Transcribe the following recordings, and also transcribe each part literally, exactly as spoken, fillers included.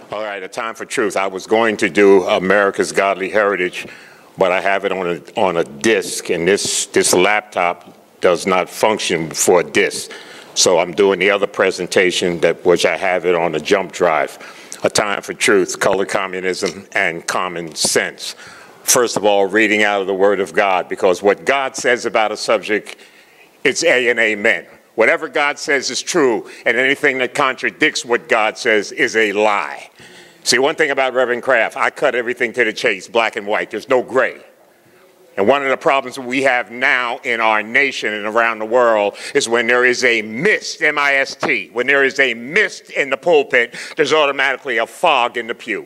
All right, a time for truth. I was going to do America's Godly Heritage, but I have it on a, on a disc, and this, this laptop does not function for a disc. So I'm doing the other presentation, that which I have it on a jump drive. A time for truth, color communism, and common sense. First of all, reading out of the Word of God, because what God says about a subject, it's A and amen. Whatever God says is true, and anything that contradicts what God says is a lie. See, one thing about Reverend Kraft, I cut everything to the chase, black and white. There's no gray. And one of the problems we have now in our nation and around the world is when there is a mist, M I S T, when there is a mist in the pulpit, there's automatically a fog in the pew.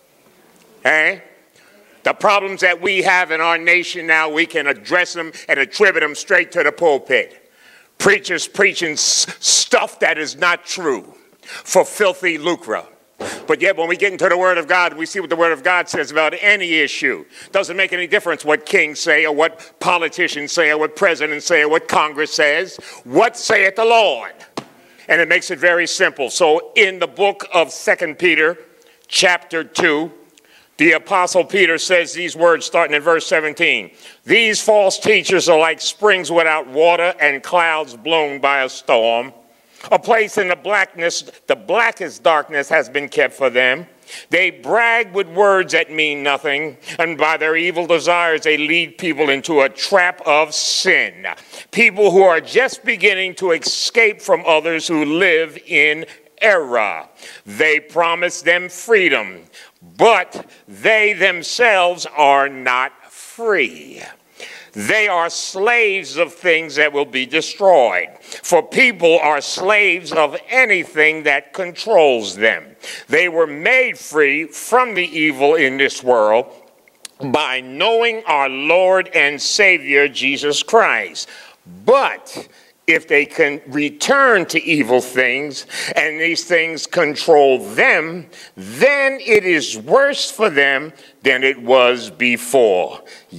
Eh? The problems that we have in our nation now, we can address them and attribute them straight to the pulpit. Preachers preaching stuff that is not true for filthy lucre. But yet when we get into the Word of God, we see what the Word of God says about any issue. Doesn't make any difference what kings say or what politicians say or what presidents say or what Congress says. What saith the Lord? And it makes it very simple. So in the book of Second Peter, chapter two, the Apostle Peter says these words starting in verse seventeen. These false teachers are like springs without water and clouds blown by a storm. A place in the blackness, the blackest darkness has been kept for them. They brag with words that mean nothing, and by their evil desires they lead people into a trap of sin. People who are just beginning to escape from others who live in error. They promise them freedom, but they themselves are not free. They are slaves of things that will be destroyed. For people are slaves of anything that controls them. They were made free from the evil in this world by knowing our Lord and Savior, Jesus Christ. But if they can return to evil things and these things control them, then it is worse for them than it was before.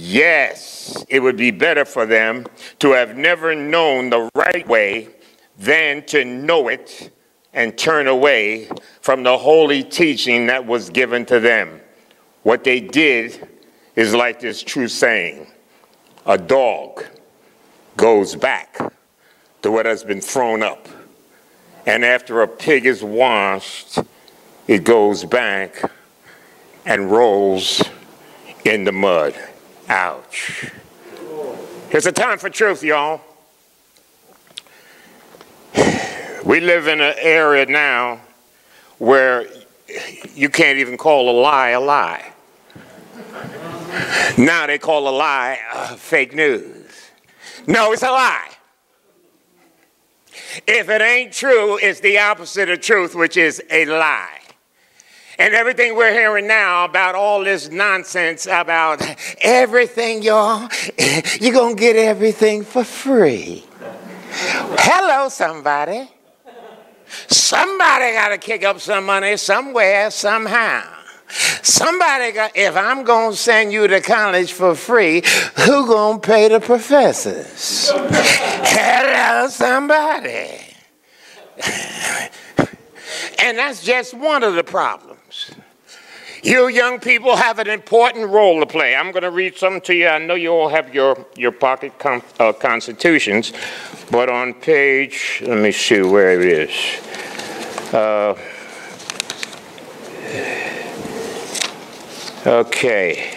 Yes, it would be better for them to have never known the right way than to know it and turn away from the holy teaching that was given to them. What they did is like this true saying: a dog goes back to what has been thrown up. And after a pig is washed, it goes back and rolls in the mud. Ouch. Here's a time for truth, y'all. We live in an area now where you can't even call a lie a lie. Now they call a lie uh, fake news. No, it's a lie. If it ain't true, it's the opposite of truth, which is a lie. And everything we're hearing now about all this nonsense about everything, y'all, you're going to get everything for free. Hello, somebody. Somebody got to kick up some money somewhere, somehow. Somebody got, if I'm going to send you to college for free, who going to pay the professors? Hello, somebody. And that's just one of the problems. You young people have an important role to play. I'm going to read something to you. I know you all have your, your pocket con uh, constitutions, but on page, let me see where it is. Uh, Okay.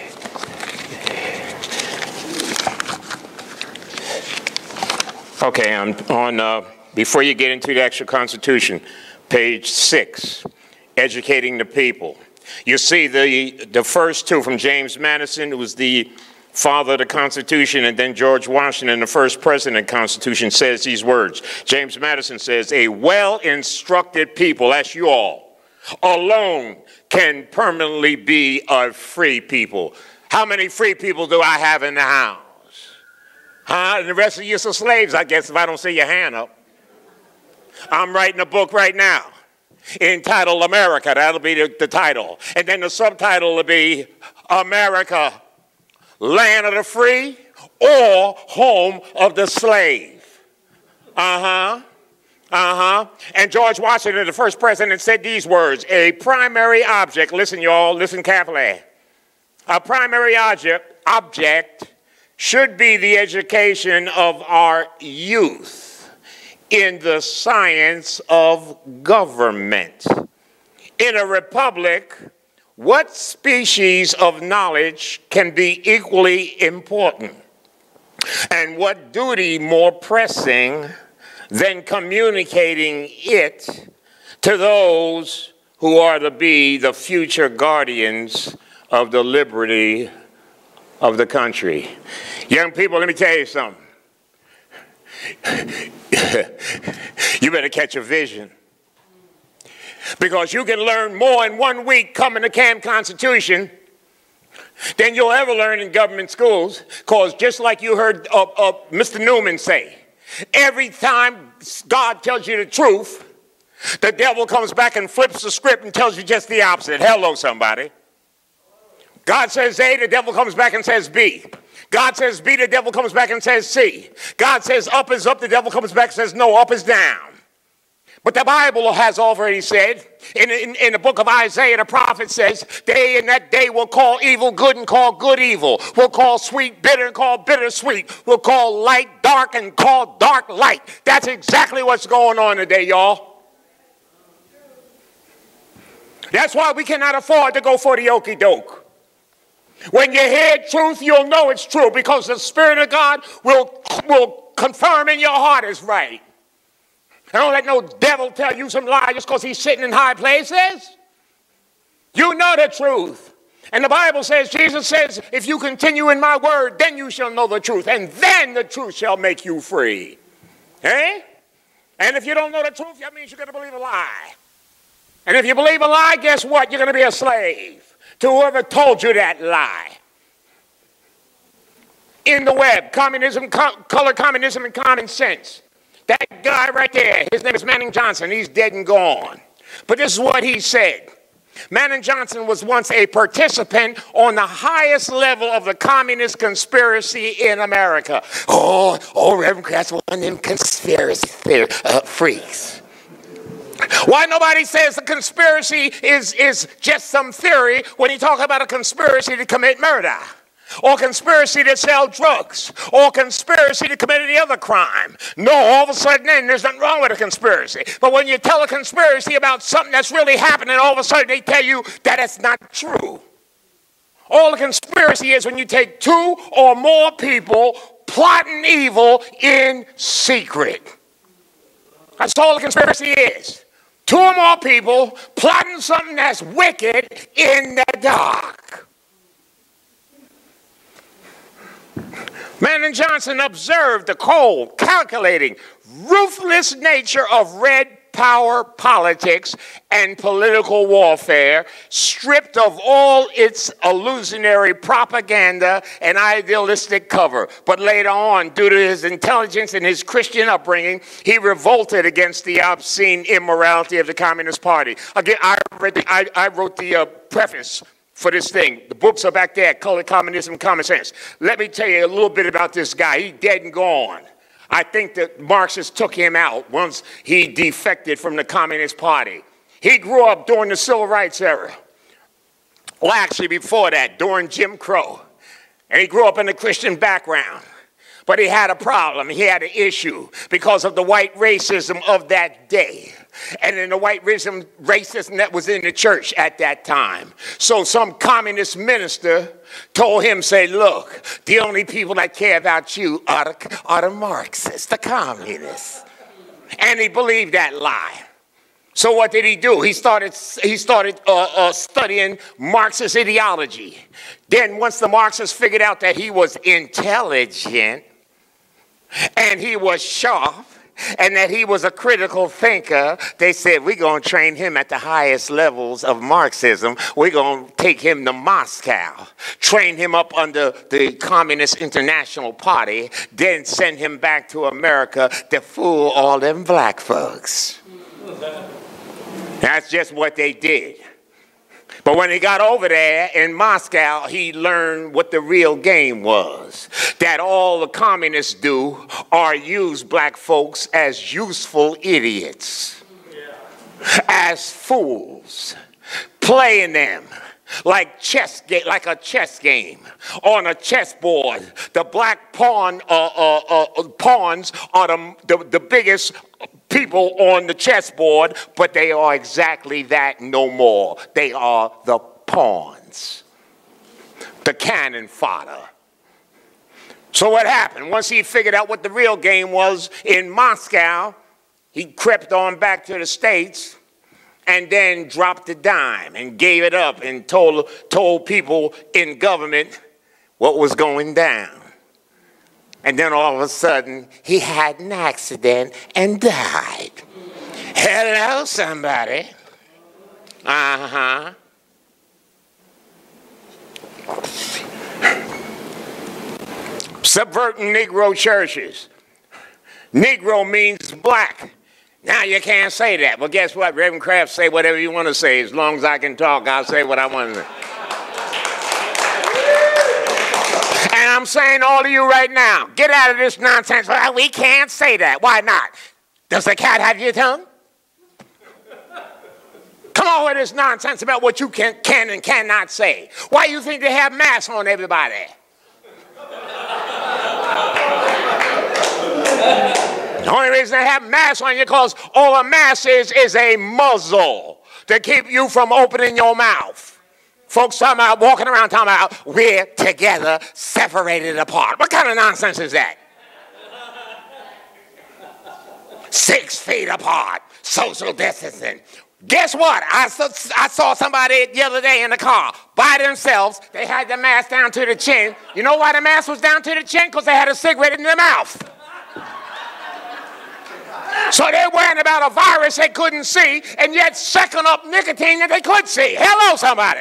Okay, I'm on, uh, before you get into the actual Constitution, page six, educating the people. You see the, the first two from James Madison, who was the father of the Constitution, and then George Washington, the first president of the Constitution, says these words. James Madison says, a well-instructed people, that's you all, alone can permanently be a free people. How many free people do I have in the house? Huh? And the rest of you are slaves, I guess, if I don't see your hand up. I'm writing a book right now entitled America. That'll be the, the title. And then the subtitle will be America, Land of the Free or Home of the Slave. Uh-huh. Uh-huh. And George Washington, the first president, said these words: a primary object, listen y'all, listen carefully. A primary object, object should be the education of our youth in the science of government. In a republic, what species of knowledge can be equally important? And what duty more pressing than communicating it to those who are to be the future guardians of the liberty of the country? Young people, let me tell you something. You better catch a vision. Because you can learn more in one week coming to Camp Constitution than you'll ever learn in government schools. Because just like you heard uh, uh, Mister Newman say, every time God tells you the truth, the devil comes back and flips the script and tells you just the opposite. Hello, somebody. God says A, the devil comes back and says B. God says B, the devil comes back and says C. God says up is up, the devil comes back and says no, up is down. But the Bible has already said, in, in, in the book of Isaiah, the prophet says, they in that day will call evil good and call good evil. Will call sweet bitter and call bitter sweet. Will call light dark and call dark light. That's exactly what's going on today, y'all. That's why we cannot afford to go for the okie doke. When you hear truth, you'll know it's true because the Spirit of God will, will confirm in your heart it's right. And don't let no devil tell you some lie just because he's sitting in high places. You know the truth. And the Bible says, Jesus says, if you continue in my word, then you shall know the truth. And then the truth shall make you free. Eh? And if you don't know the truth, that means you're going to believe a lie. And if you believe a lie, guess what? You're going to be a slave to whoever told you that lie. In the web, communism, co color communism and common sense. That guy right there, his name is Manning Johnson. He's dead and gone. But this is what he said. Manning Johnson was once a participant on the highest level of the communist conspiracy in America. Oh, oh, Reverend Craft's one of them conspiracy uh, freaks. Why nobody says the conspiracy is, is just some theory when you talk about a conspiracy to commit murder? Or conspiracy to sell drugs, or conspiracy to commit any other crime. No, all of a sudden then there's nothing wrong with a conspiracy. But when you tell a conspiracy about something that's really happening, all of a sudden they tell you that it's not true. All a conspiracy is when you take two or more people plotting evil in secret. That's all a conspiracy is. Two or more people plotting something that's wicked in the dark. Manning Johnson observed the cold, calculating, ruthless nature of red power politics and political warfare, stripped of all its illusionary propaganda and idealistic cover. But later on, due to his intelligence and his Christian upbringing, he revolted against the obscene immorality of the Communist Party. Again, I, read the, I, I wrote the uh, preface for this thing. The books are back there, Color, Communism, and Common Sense. Let me tell you a little bit about this guy. He's dead and gone. I think that Marxists took him out once he defected from the Communist Party. He grew up during the Civil Rights era. Well, actually before that, during Jim Crow. And he grew up in a Christian background. But he had a problem. He had an issue because of the white racism of that day. And in the white racism, racism that was in the church at that time. So some communist minister told him, say, look, the only people that care about you are the, are the Marxists, the communists. And he believed that lie. So what did he do? He started, he started uh, uh, studying Marxist ideology. Then once the Marxists figured out that he was intelligent and he was sharp, and that he was a critical thinker, they said, we're going to train him at the highest levels of Marxism. We're going to take him to Moscow, train him up under the Communist International Party, then send him back to America to fool all them black folks. That's just what they did. But when he got over there in Moscow, he learned what the real game was. That all the communists do are use black folks as useful idiots, as fools, playing them like chess, like a chess game on a chessboard. The black pawn uh, uh, uh, pawns are the, the, the biggest people on the chessboard, but they are exactly that, no more. They are the pawns, the cannon fodder. So what happened? Once he figured out what the real game was in Moscow, he crept on back to the States and then dropped a dime and gave it up and told, told people in government what was going down. And then all of a sudden, he had an accident and died. Hello, somebody. Uh-huh. Subverting Negro churches. Negro means black. Now you can't say that. Well, guess what? Reverend Kraft, say whatever you want to say. As long as I can talk, I'll say what I want to say. And I'm saying all to you right now, get out of this nonsense. Well, we can't say that. Why not? Does the cat have your tongue? Come on with this nonsense about what you can, can and cannot say. Why do you think they have masks on everybody? The only reason they have masks on you because all a mask is is a muzzle to keep you from opening your mouth. Folks talking about walking around talking about we're together, separated apart. What kind of nonsense is that? Six feet apart, social distancing. Guess what? I saw, I saw somebody the other day in the car by themselves. They had the mask down to the chin. You know why the mask was down to the chin? Because they had a cigarette in their mouth. So they're worrying about a virus they couldn't see and yet sucking up nicotine that they could see. Hello, somebody.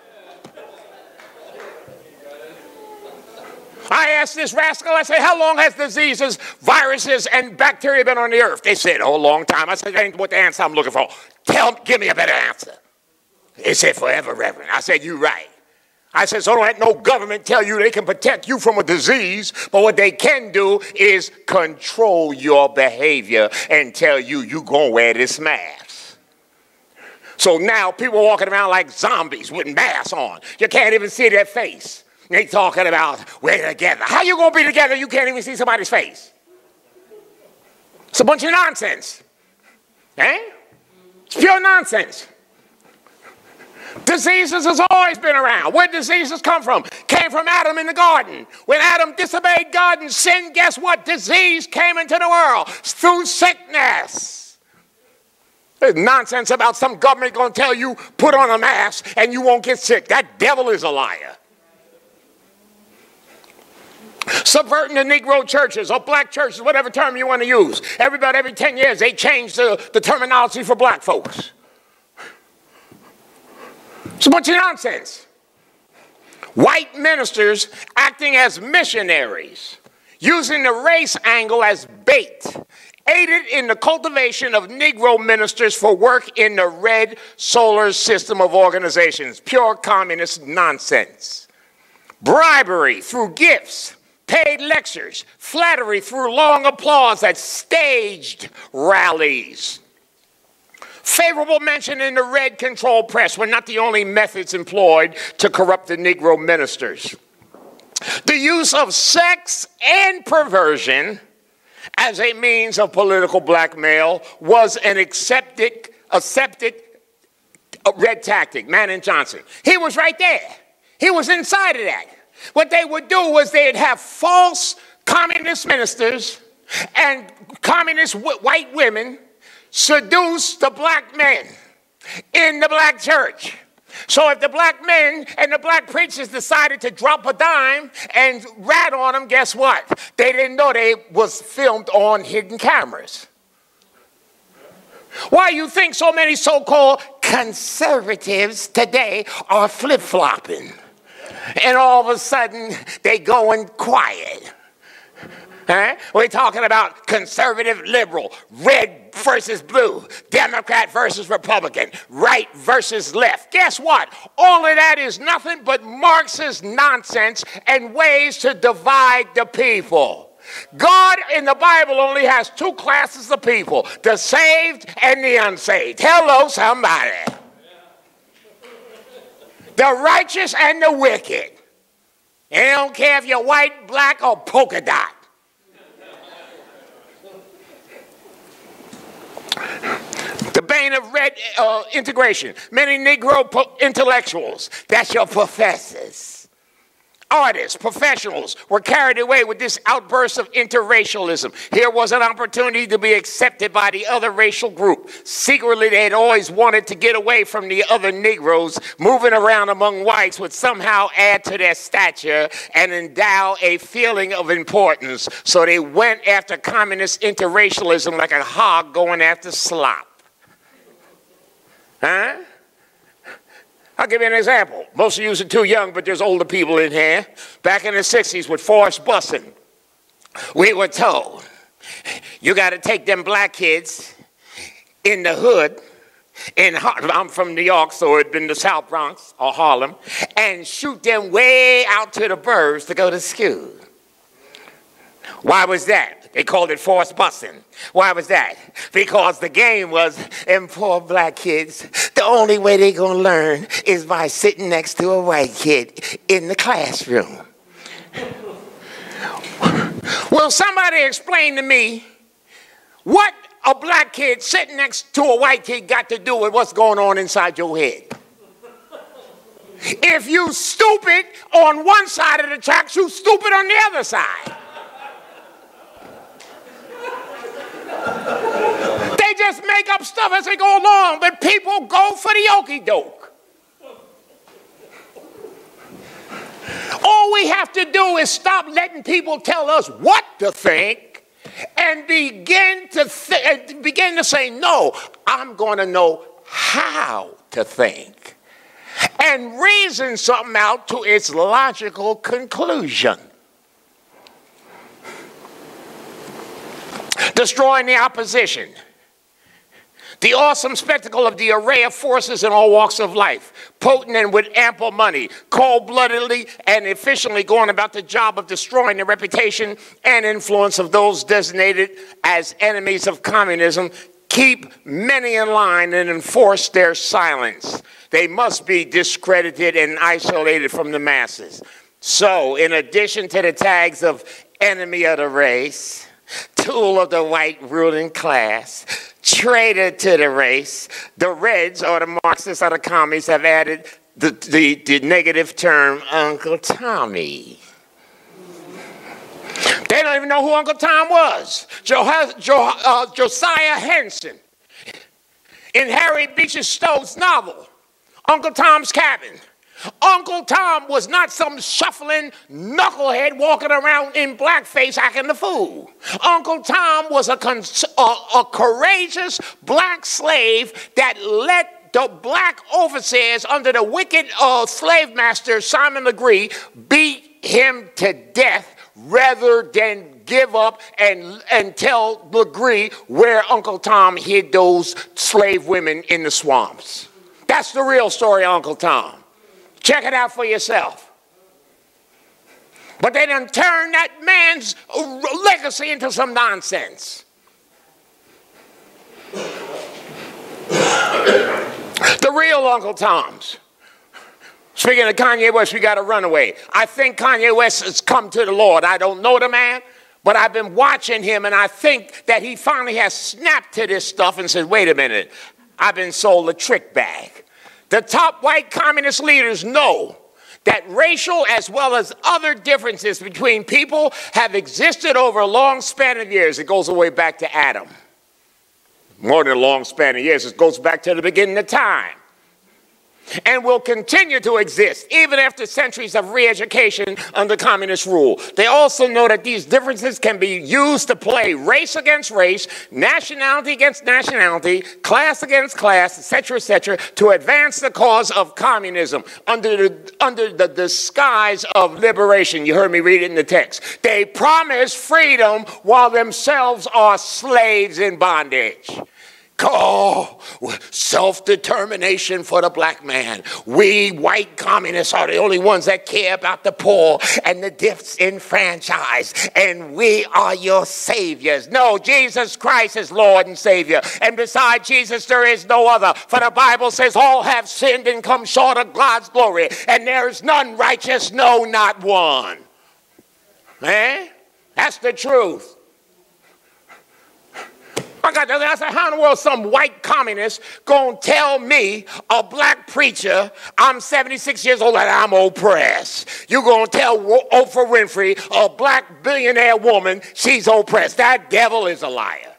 I asked this rascal, I said, how long has diseases, viruses, and bacteria been on the earth? They said, oh, a long time. I said, that ain't what the answer I'm looking for. Tell, give me a better answer. They said, forever, Reverend. I said, you're right. I said, so don't let no government tell you they can protect you from a disease, but what they can do is control your behavior and tell you you're going to wear this mask. So now people walking around like zombies with masks on. You can't even see their face. They talking about we're together. How you going to be together? You can't even see somebody's face. It's a bunch of nonsense. Eh? It's pure nonsense. Diseases has always been around. Where diseases come from? Came from Adam in the garden. When Adam disobeyed God and sinned, guess what? Disease came into the world through sickness. There's nonsense about some government going to tell you put on a mask and you won't get sick. That devil is a liar. Subverting the Negro churches or black churches, whatever term you want to use. Everybody, every ten years, they change the, the terminology for black folks. It's a bunch of nonsense. White ministers acting as missionaries, using the race angle as bait, aided in the cultivation of Negro ministers for work in the red solar system of organizations. Pure communist nonsense. Bribery through gifts, paid lectures, flattery through long applause at staged rallies. Favorable mention in the red control press were not the only methods employed to corrupt the Negro ministers. The use of sex and perversion as a means of political blackmail was an accepted, accepted red tactic. Manning Johnson. He was right there. He was inside of that. What they would do was they'd have false communist ministers and communist white women seduce the black men in the black church. So if the black men and the black preachers decided to drop a dime and rat on them, guess what? They didn't know they was filmed on hidden cameras. Why you think so many so-called conservatives today are flip-flopping? And all of a sudden, they going quiet. Huh? We're talking about conservative, liberal, red versus blue, Democrat versus Republican, right versus left. Guess what? All of that is nothing but Marxist nonsense and ways to divide the people. God in the Bible only has two classes of people, the saved and the unsaved. Hello, somebody. The righteous and the wicked. And I don't care if you're white, black, or polka dot. The bane of red uh, integration. Many Negro intellectuals, that's your professors, artists, professionals, were carried away with this outburst of interracialism. Here was an opportunity to be accepted by the other racial group. Secretly, they had always wanted to get away from the other Negroes. Moving around among whites would somehow add to their stature and endow a feeling of importance. So they went after communist interracialism like a hog going after slop. Huh? I'll give you an example. Most of you are too young, but there's older people in here. Back in the sixties with forced busing, we were told, you got to take them black kids in the hood, in Har- I'm from New York, so it'd been the South Bronx or Harlem, and shoot them way out to the burbs to go to school. Why was that? They called it forced busing. Why was that? Because the game was, them poor black kids, the only way they're going to learn is by sitting next to a white kid in the classroom. Will somebody explain to me what a black kid sitting next to a white kid got to do with what's going on inside your head? If you stupid on one side of the tracks, you stupid on the other side. They just make up stuff as they go along, but people go for the okie doke. All we have to do is stop letting people tell us what to think and begin to th- begin to say, no, I'm going to know how to think and reason something out to its logical conclusion. Destroying the opposition. The awesome spectacle of the array of forces in all walks of life, potent and with ample money, cold-bloodedly and efficiently going about the job of destroying the reputation and influence of those designated as enemies of communism, keep many in line and enforce their silence. They must be discredited and isolated from the masses. So, in addition to the tags of enemy of the race, tool of the white ruling class, traitor to the race, the Reds or the Marxists or the commies have added the, the, the negative term Uncle Tommy. They don't even know who Uncle Tom was. Jo, jo, uh, Josiah Henson, in Harry Beecher Stowe's novel, Uncle Tom's Cabin. Uncle Tom was not some shuffling knucklehead walking around in blackface acting the fool. Uncle Tom was a, a, a courageous black slave that let the black overseers under the wicked uh, slave master Simon Legree beat him to death rather than give up and, and tell Legree where Uncle Tom hid those slave women in the swamps. That's the real story of Uncle Tom. Check it out for yourself. But they done turned that man's legacy into some nonsense. The real Uncle Toms. Speaking of Kanye West, we got a runaway. I think Kanye West has come to the Lord. I don't know the man, but I've been watching him, and I think that he finally has snapped to this stuff and said, wait a minute, I've been sold a trick bag. The top white communist leaders know that racial as well as other differences between people have existed over a long span of years. It goes all the way back to Adam. More than a long span of years. It goes back to the beginning of time. and will continue to exist even after centuries of re-education under communist rule. They also know that these differences can be used to play race against race, nationality against nationality, class against class, et cetera, et cetera, to advance the cause of communism under the, under the disguise of liberation. You heard me read it in the text. They promise freedom while themselves are slaves in bondage. Oh, self-determination for the black man. We white communists are the only ones that care about the poor and the disenfranchised, and we are your saviors. No, Jesus Christ is Lord and Savior, and beside Jesus there is no other. For the Bible says all have sinned and come short of God's glory, and there is none righteous, no, not one. Eh? That's the truth. I got I said, how in the world some white communist gonna tell me, a black preacher, I'm seventy-six years old and I'm oppressed? You gonna tell Oprah Winfrey, a black billionaire woman, she's oppressed? That devil is a liar.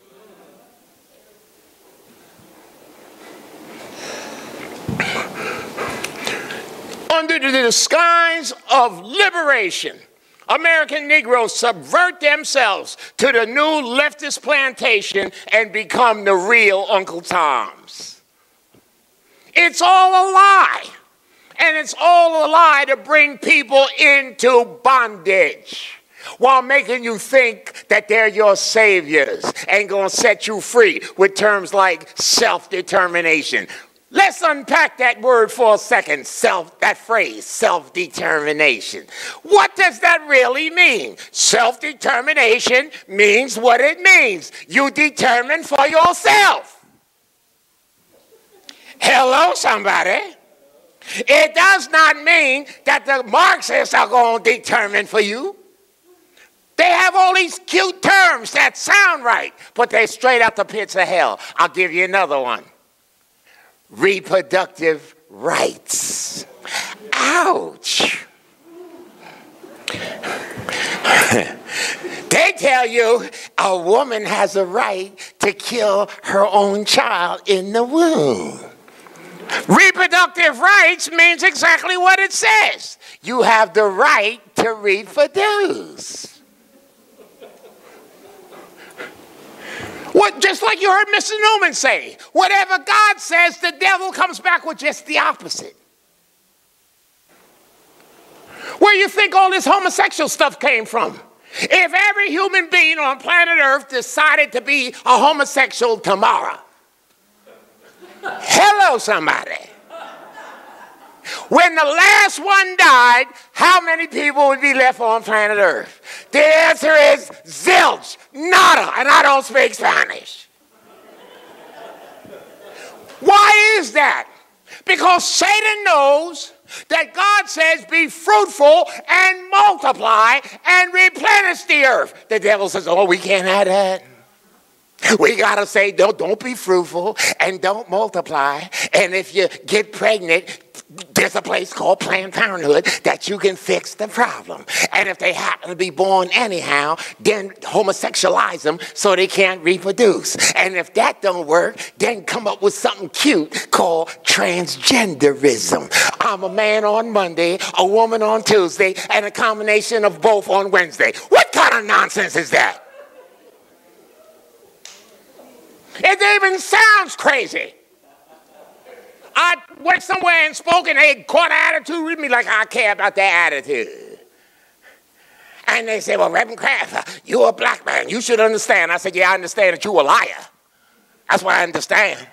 Under the disguise of liberation, American Negroes subvert themselves to the new leftist plantation and become the real Uncle Toms. It's all a lie. And it's all a lie to bring people into bondage while making you think that they're your saviors and going to set you free with terms like self-determination. Let's unpack that word for a second, self, that phrase, self-determination. What does that really mean? Self-determination means what it means. You determine for yourself. Hello, somebody. It does not mean that the Marxists are going to determine for you. They have all these cute terms that sound right, but they're straight out the pits of hell. I'll give you another one. Reproductive rights. Ouch. They tell you a woman has a right to kill her own child in the womb. Reproductive rights means exactly what it says. You have the right to reproduce. What, just like you heard Mister Newman say, whatever God says, the devil comes back with just the opposite. Where you think all this homosexual stuff came from? If every human being on planet Earth decided to be a homosexual tomorrow, hello, somebody. When the last one died, how many people would be left on planet Earth? The answer is zilch, nada, and I don't speak Spanish. Why is that? Because Satan knows that God says be fruitful and multiply and replenish the earth. The devil says, oh, we can't have that. We got to say, don't, don't be fruitful and don't multiply. And if you get pregnant, there's a place called Planned Parenthood that you can fix the problem. And if they happen to be born anyhow, then homosexualize them so they can't reproduce. And if that don't work, then come up with something cute called transgenderism. I'm a man on Monday, a woman on Tuesday, and a combination of both on Wednesday. What kind of nonsense is that? It even sounds crazy. I went somewhere and spoke, and they caught an attitude with me like I care about their attitude. And they said, well, Reverend Kraft, you're a black man. You should understand. I said, yeah, I understand that you're a liar. That's what I understand.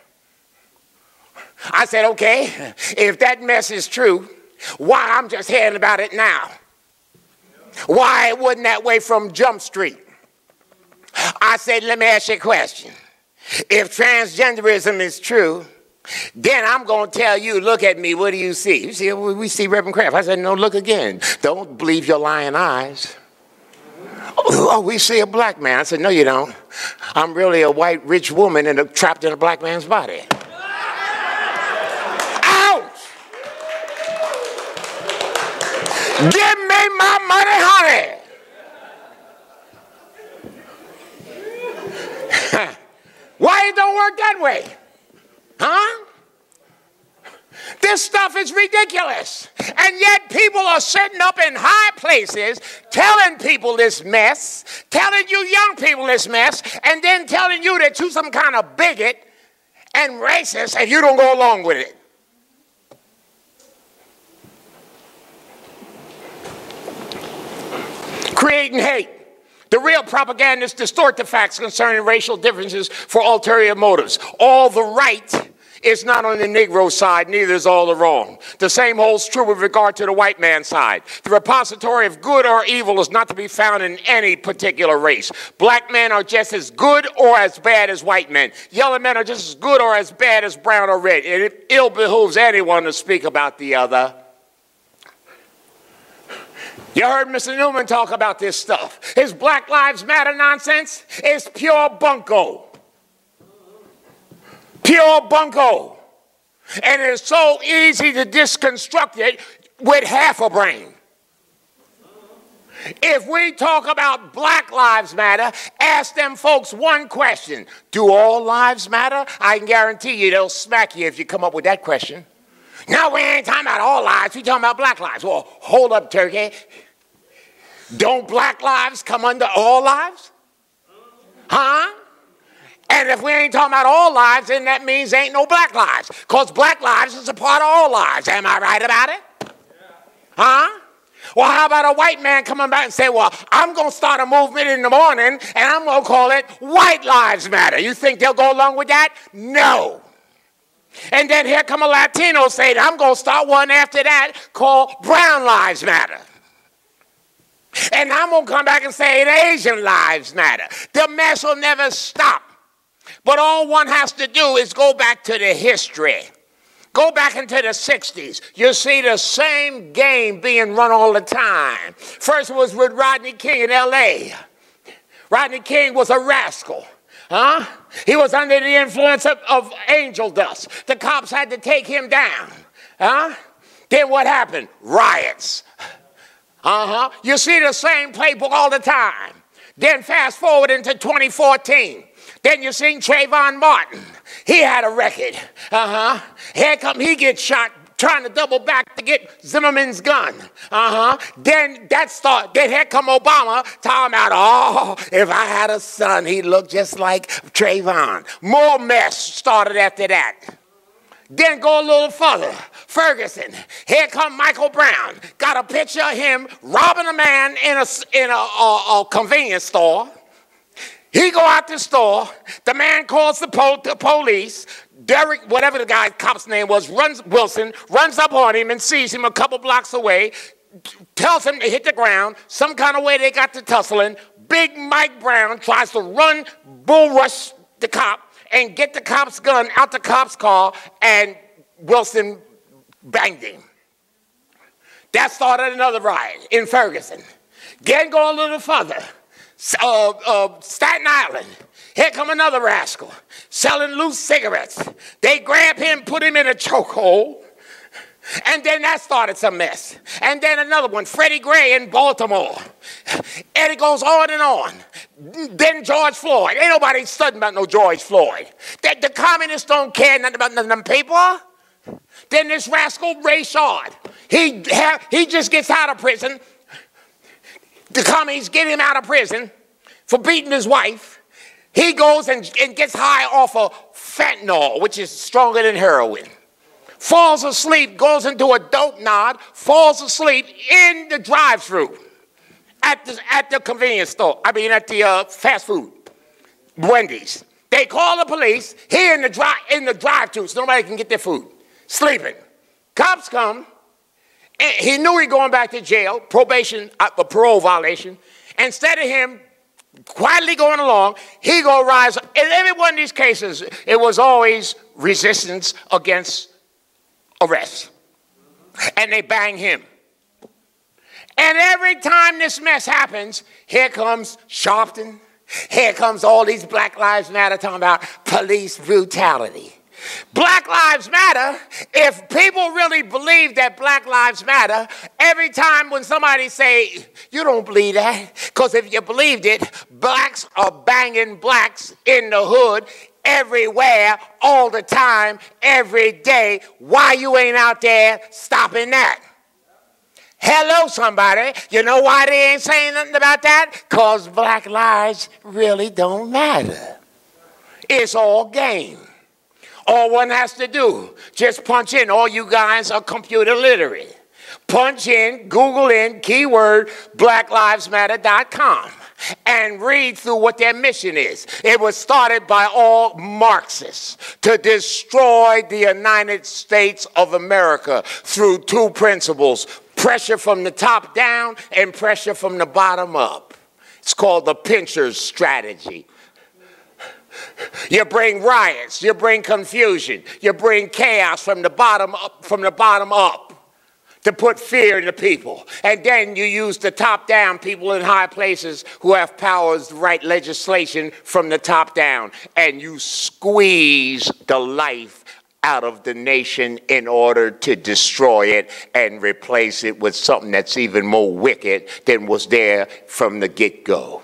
I said, okay, if that mess is true, why I'm just hearing about it now? Why it wasn't that way from Jump Street? I said, let me ask you a question. If transgenderism is true, then I'm going to tell you, look at me, what do you see? You see, we see Reverend Kraft. I said, no, look again. Don't believe your lying eyes. Oh, oh, we see a black man. I said, no, you don't. I'm really a white, rich woman and a, trapped in a black man's body. Ouch! Give me my money, honey. Why it don't work that way? Huh? This stuff is ridiculous. And yet people are sitting up in high places telling people this mess, telling you young people this mess, and then telling you that you're some kind of bigot and racist and you don't go along with it. Creating hate. The real propagandists distort the facts concerning racial differences for ulterior motives. All the right is not on the Negro side, neither is all the wrong. The same holds true with regard to the white man's side. The repository of good or evil is not to be found in any particular race. Black men are just as good or as bad as white men. Yellow men are just as good or as bad as brown or red. And it ill behooves anyone to speak about the other. You heard Mister Newman talk about this stuff. His Black Lives Matter nonsense is pure bunko. Pure bunko. And it's so easy to disconstruct it with half a brain. If we talk about Black Lives Matter, ask them folks one question. Do all lives matter? I can guarantee you they'll smack you if you come up with that question. No, we ain't talking about all lives. We're talking about black lives. Well, hold up, turkey. Don't black lives come under all lives? Huh? And if we ain't talking about all lives, then that means ain't no black lives. Because black lives is a part of all lives. Am I right about it? Huh? Well, how about a white man coming back and say, well, I'm going to start a movement in the morning, and I'm going to call it White Lives Matter. You think they'll go along with that? No. And then here come a Latino saying, I'm going to start one after that called Brown Lives Matter. And I'm going to come back and say Asian Lives Matter. The mess will never stop. But all one has to do is go back to the history. Go back into the sixties. You see the same game being run all the time. First it was with Rodney King in L A Rodney King was a rascal. Huh? He was under the influence of, of angel dust. The cops had to take him down. Huh? Then what happened? Riots. Uh-huh. You see the same playbook all the time. Then fast forward into twenty fourteen. Then you seen Trayvon Martin. He had a record. Uh-huh. Here come he gets shot trying to double back to get Zimmerman's gun. Uh-huh. Then that start, then here come Obama talking about, oh, if I had a son, he'd look just like Trayvon. More mess started after that. Then go a little further. Ferguson. Here come Michael Brown. Got a picture of him robbing a man in a, in a, a, a convenience store. He go out the store. The man calls the, po the police. Derek, whatever the guy's cop's name was, runs Wilson, runs up on him and sees him a couple blocks away, tells him to hit the ground. Some kind of way they got to tussling. Big Mike Brown tries to run, bull rush the cop and get the cop's gun out the cop's car, and Wilson banged him. That started another riot in Ferguson. Then go a little further. Uh, uh, Staten Island. Here come another rascal selling loose cigarettes. They grab him, put him in a chokehold, and then that started some mess. And then another one, Freddie Gray in Baltimore. And it goes on and on. Then George Floyd. Ain't nobody studying about no George Floyd. The, the communists don't care nothing about none of them people. Then this rascal Ray Shard. He, he just gets out of prison. The commies get him out of prison for beating his wife. He goes and, and gets high off of fentanyl, which is stronger than heroin. Falls asleep, goes into a dope nod, falls asleep in the drive-thru at the, at the convenience store. I mean, at the uh, fast food, Wendy's. They call the police. He in the, dri in the drive-thru, so nobody can get their food. Sleeping. Cops come. And he knew he going back to jail, probation, a parole violation. Instead of him quietly going along, he go rise. In every one of these cases, it was always resistance against arrest. And they bang him. And every time this mess happens, here comes Sharpton. Here comes all these Black Lives Matter talking about police brutality. Black Lives Matter, if people really believe that Black Lives Matter, every time when somebody say, you don't believe that, because if you believed it, blacks are banging blacks in the hood everywhere, all the time, every day. Why you ain't out there stopping that? Hello, somebody. You know why they ain't saying nothing about that? Because black lives really don't matter. It's all game. All one has to do, just punch in. All you guys are computer literate. Punch in, Google in, keyword, black lives matter dot com, and read through what their mission is. It was started by all Marxists to destroy the United States of America through two principles: pressure from the top down and pressure from the bottom up. It's called the pincher's strategy. You bring riots, you bring confusion, you bring chaos from the bottom up, from the bottom up, to put fear in the people. And then you use the top-down people in high places who have powers to write legislation from the top down, and you squeeze the life out of the nation in order to destroy it and replace it with something that's even more wicked than was there from the get-go.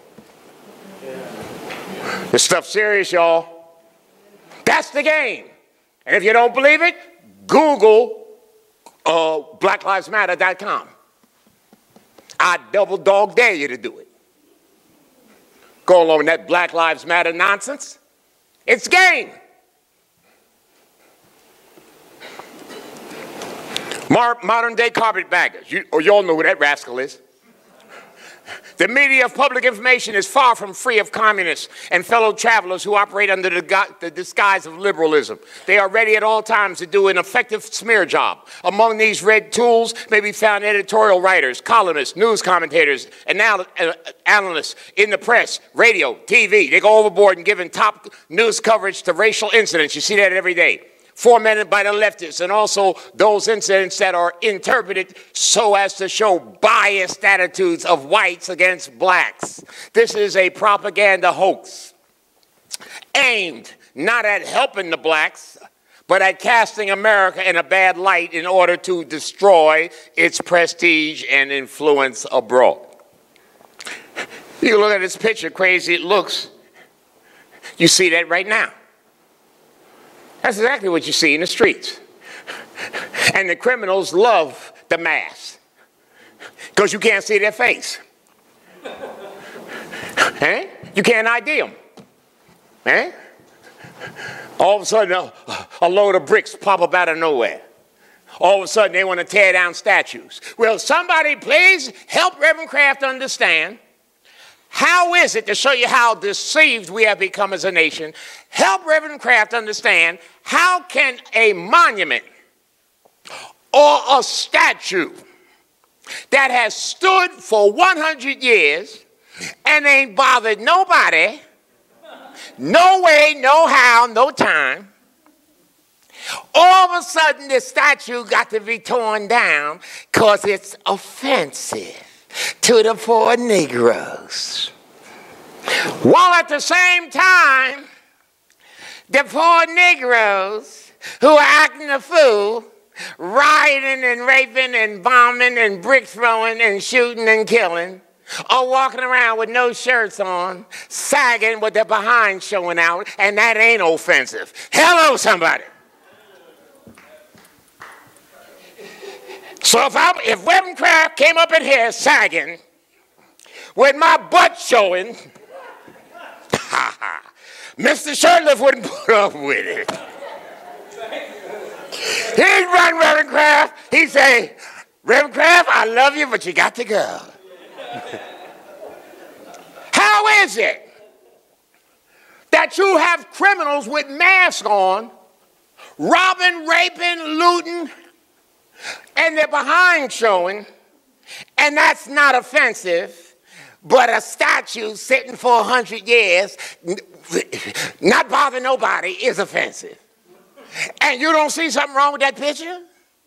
This stuff's serious, y'all. That's the game. And if you don't believe it, Google uh, black lives matter dot com. I double dog dare you to do it. Go along with that Black Lives Matter nonsense. It's game. Modern day carpetbaggers. You, or you all know who that rascal is. The media of public information is far from free of communists and fellow travelers who operate under the, the disguise of liberalism. They are ready at all times to do an effective smear job. Among these red tools may be found editorial writers, columnists, news commentators, anal uh, analysts in the press, radio, T V. They go overboard and giving top news coverage to racial incidents. You see that every day. Fomented by the leftists, and also those incidents that are interpreted so as to show biased attitudes of whites against blacks. This is a propaganda hoax aimed not at helping the blacks, but at casting America in a bad light in order to destroy its prestige and influence abroad. You can look at this picture, crazy it looks. You see that right now. That's exactly what you see in the streets. And the criminals love the mask because you can't see their face. Eh? You can't I D them. Eh? All of a sudden, a, a load of bricks pop up out of nowhere. All of a sudden, they want to tear down statues. Will somebody please help Reverend Kraft understand? How is it, to show you how deceived we have become as a nation, help Reverend Kraft understand how can a monument or a statue that has stood for one hundred years and ain't bothered nobody, no way, no how, no time, all of a sudden the statue got to be torn down because it's offensive to the poor Negroes. While at the same time, the poor Negroes who are acting a fool, rioting and raping and bombing and brick throwing and shooting and killing, are walking around with no shirts on, sagging with their behind showing out, and that ain't offensive. Hello, somebody. So if, I, if Reverend Kraft came up in here sagging with my butt showing, Mister Shirtlift wouldn't put up with it. He'd run Reverend Kraft. He'd say, Reverend Kraft, I love you, but you got to go. How is it that you have criminals with masks on, robbing, raping, looting, and they're behind showing, and that's not offensive, but a statue sitting for a hundred years, not bothering nobody, is offensive? And you don't see something wrong with that picture?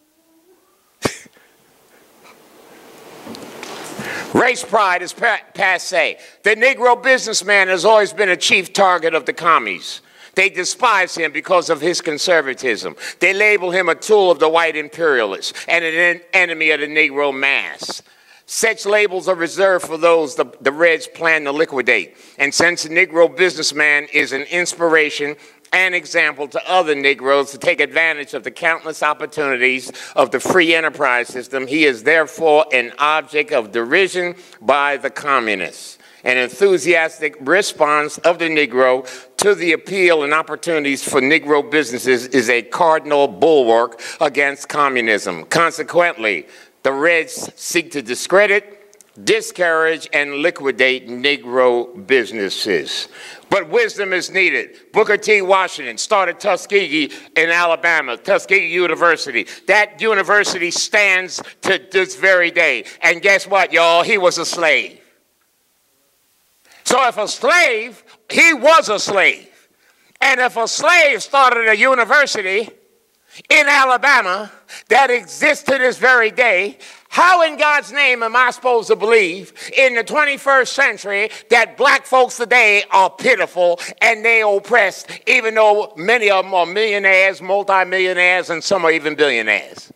Race pride is passe. The Negro businessman has always been a chief target of the commies. They despise him because of his conservatism. They label him a tool of the white imperialists and an enemy of the Negro mass. Such labels are reserved for those the, the Reds plan to liquidate. And since the Negro businessman is an inspiration and example to other Negroes to take advantage of the countless opportunities of the free enterprise system. He is therefore an object of derision by the communists. An enthusiastic response of the Negro to the appeal and opportunities for Negro businesses is a cardinal bulwark against communism. Consequently, the Reds seek to discredit, discourage, and liquidate Negro businesses. But wisdom is needed. Booker T. Washington started Tuskegee in Alabama, Tuskegee University. That university stands to this very day. And guess what, y'all? He was a slave. So if a slave, he was a slave. And if a slave started a university in Alabama that exists to this very day, how in God's name am I supposed to believe in the twenty-first century that black folks today are pitiful and they oppressed, even though many of them are millionaires, multimillionaires, and some are even billionaires?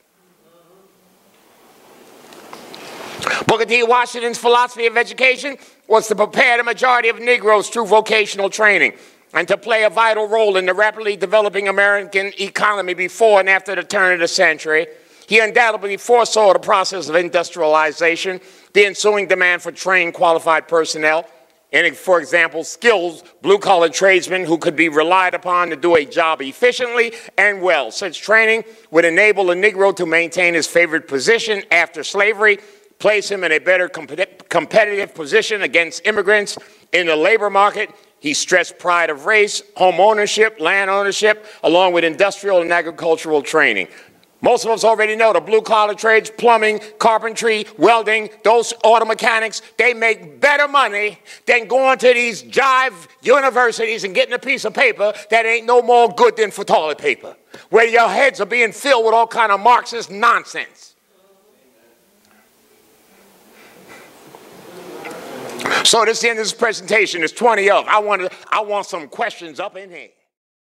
Booker T. Washington's philosophy of education was to prepare the majority of Negroes through vocational training and to play a vital role in the rapidly developing American economy before and after the turn of the century. He undoubtedly foresaw the process of industrialization, the ensuing demand for trained, qualified personnel, and, for example, skilled blue-collar tradesmen who could be relied upon to do a job efficiently and well. Such training would enable a Negro to maintain his favored position after slavery, place him in a better comp- competitive position against immigrants in the labor market. He stressed pride of race, home ownership, land ownership, along with industrial and agricultural training. Most of us already know the blue-collar trades, plumbing, carpentry, welding, those auto mechanics, they make better money than going to these jive universities and getting a piece of paper that ain't no more good than for toilet paper, where your heads are being filled with all kind of Marxist nonsense. So this is the end of this presentation. There's twenty of. I want to, I want some questions up in here.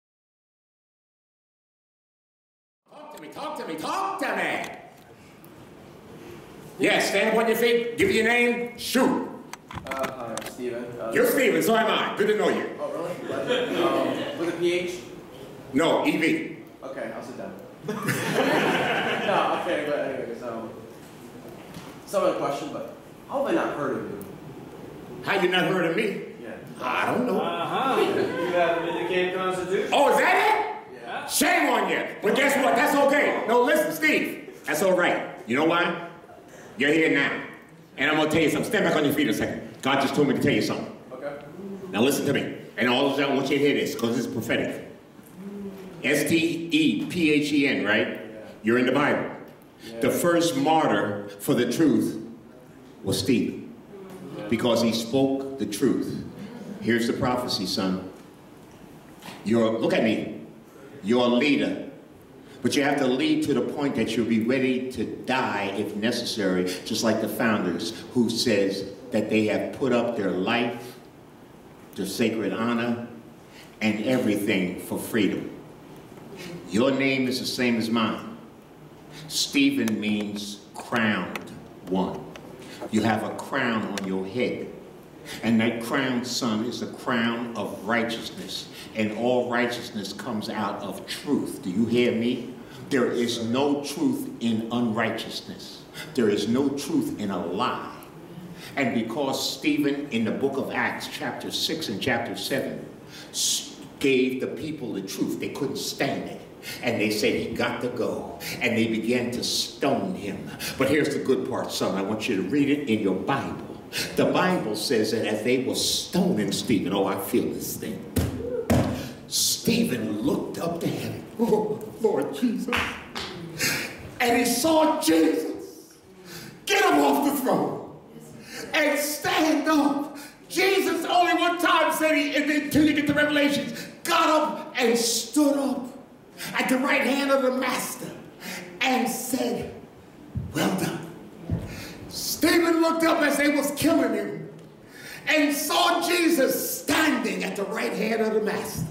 Talk to me, talk to me, talk to me. Yes, stand up on your feet, give you your name, shoot. Uh, hi, I'm Steven. Uh, You're Steven, so am I. Good to know you. Oh, really? um, with a P H? No, E V. Okay, I'll sit down. No, okay, but anyways, um, some other question, but how have I not heard of you? How you not heard of me? Yeah. I don't know. Uh-huh. You have a vindicated constitution. Oh, is that it? Yeah. Shame on you. But guess what? That's okay. No, listen, Steve. That's all right. You know why? You're here now. And I'm going to tell you something. Stand back on your feet a second. God just told me to tell you something. Okay. Now listen to me. And all of you, I want you to hear this because it's prophetic. S T E P H E N, right? Yeah. You're in the Bible. Yeah. The first martyr for the truth was Stephen. Because he spoke the truth. Here's the prophecy, son. You're, look at me. You're a leader. But you have to lead to the point that you'll be ready to die if necessary, just like the founders who says that they have put up their life, their sacred honor, and everything for freedom. Your name is the same as mine. Stephen means crowned one. You have a crown on your head. And that crown, son, is a crown of righteousness. And all righteousness comes out of truth. Do you hear me? There is no truth in unrighteousness. There is no truth in a lie. And because Stephen, in the book of Acts, chapter six and chapter seven, gave the people the truth, they couldn't stand it. And they said he got to go. And they began to stone him. But here's the good part, son. I want you to read it in your Bible. The Bible says that as they were stoning Stephen, oh, I feel this thing. Stephen looked up to heaven. Oh, Lord Jesus. And he saw Jesus get him off the throne and stand up. Jesus only one time said, he, until you get the Revelations, got up and stood up at the right hand of the master and said, well done. Stephen looked up as they was killing him and saw Jesus standing at the right hand of the master.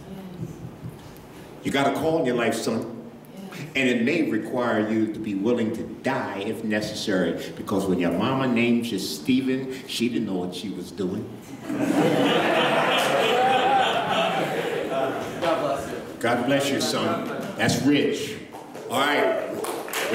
You got a call in your life, son, and it may require you to be willing to die if necessary, because when your mama named you Stephen, she didn't know what she was doing. God bless you. God bless you, son. That's rich. All right. We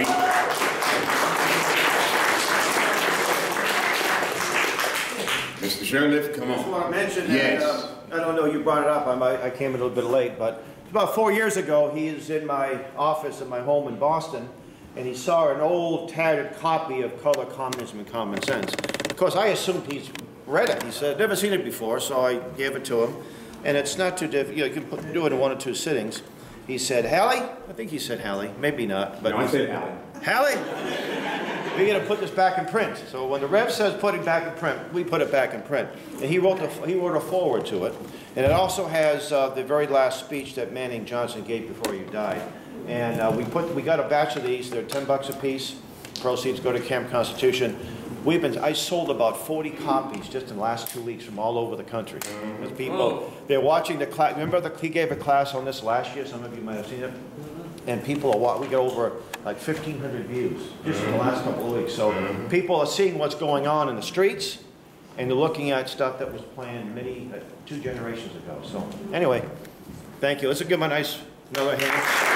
Mister Shirley, come on. I just want to mention yes. that, uh, I don't know, you brought it up, I, might, I came a little bit late, but about four years ago, he is in my office at my home in Boston, and he saw an old tattered copy of Color, Communism, and Common Sense. Of course, I assumed he's read it. He said, never seen it before, so I gave it to him. And it's not too difficult, you know, you can put, do it in one or two sittings. He said, Hallie? I think he said Hallie, maybe not. But no, I said Hallie. Hallie? We're going to put this back in print. So when the Rev says put it back in print, we put it back in print. And he wrote, the, he wrote a foreword to it. And it also has uh, the very last speech that Manning Johnson gave before he died. And uh, we, put, we got a batch of these. They're ten bucks a piece. Proceeds go to Camp Constitution. We've been, I sold about forty copies just in the last two weeks from all over the country. Because people, they're watching the class. Remember the, he gave a class on this last year? Some of you might have seen it. And people are watching. We got over like fifteen hundred views just in the last couple of weeks. So people are seeing what's going on in the streets, and they're looking at stuff that was planned many, uh, two generations ago. So anyway, thank you. Let's give him a nice, another hand.